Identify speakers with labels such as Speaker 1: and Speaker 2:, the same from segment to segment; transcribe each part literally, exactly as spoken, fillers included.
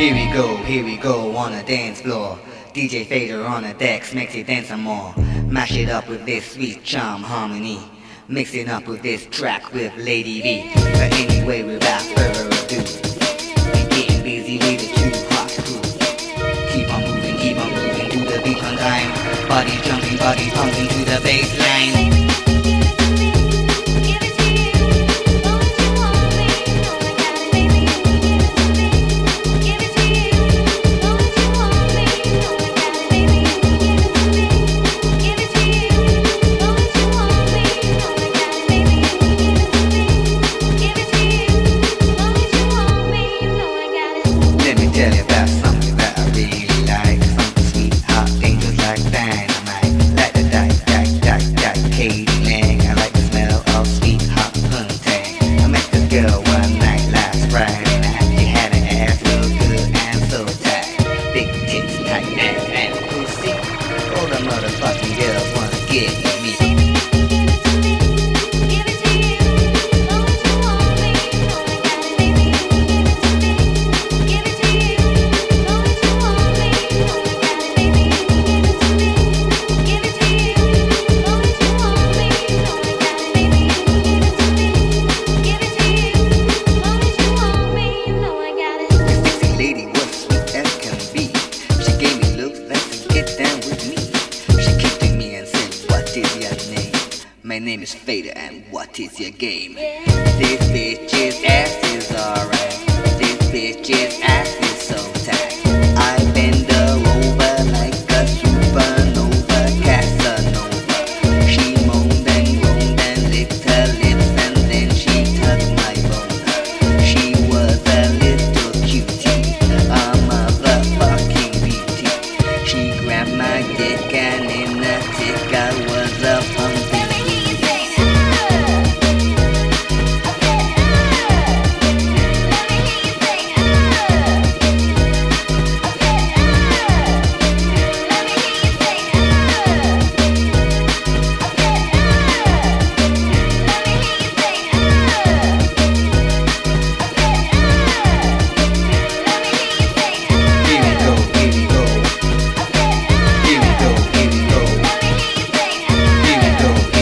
Speaker 1: Here we go, here we go on the dance floor. D J Fader on the decks makes it dance some more. Mash it up with this sweet charm harmony. Mix it up with this track with Lady V. But anyway, without further ado, we getting busy with the two hot crew. Keep on moving, keep on moving to the beat on time. Body jumping, body pumping to the bass line. Tell you about something that I really like. Something sweet, hot, dangerous like dynamite. Like the dyke, dyke, dyke, dyke, Katie Lang. I like the smell of sweet, hot poontang. I met this girl one night last Friday night. She had an ass real good and so tight. Big tits, tight ass and pussy. All the motherfucking girls wanna get with me. My name is Fader, and what is your game? This bitch's ass is alright. This bitch's ass is so tight. I bend her over like a supernova, Casanova. She moaned and groaned and licked her lips, and then she tugged my bone. She was a little cutie, a motherfucking beauty. She grabbed my dick, and in a tick I was a pumpkin. Here we go.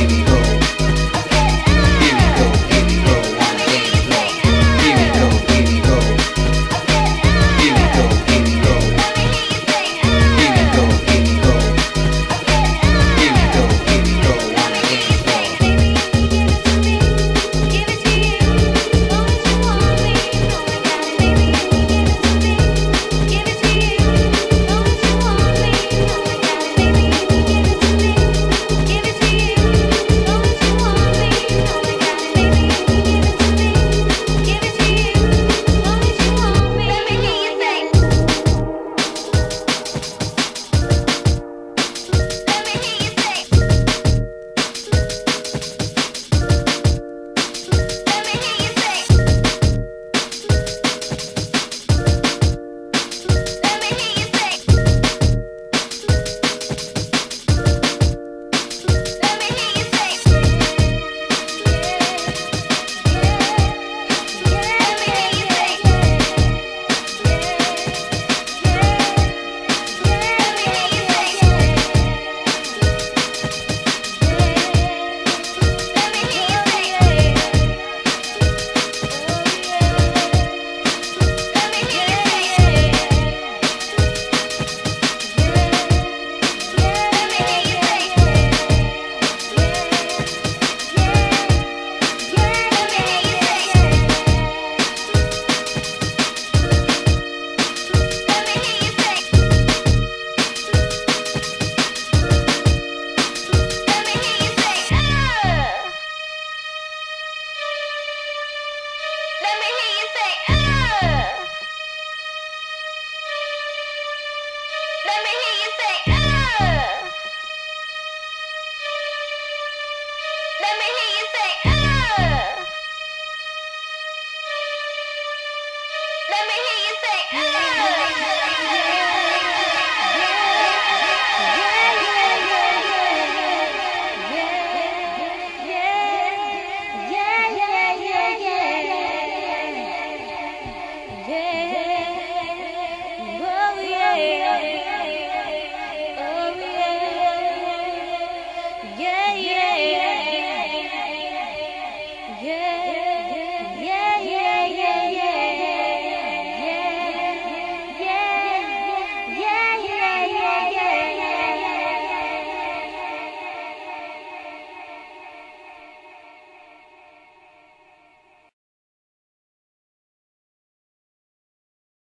Speaker 2: yeah.